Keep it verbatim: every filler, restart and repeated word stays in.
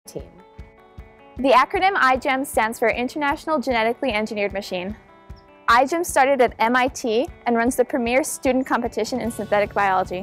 team? The acronym iGEM stands for International Genetically Engineered Machine. iGEM started at M I T and runs the premier student competition in synthetic biology.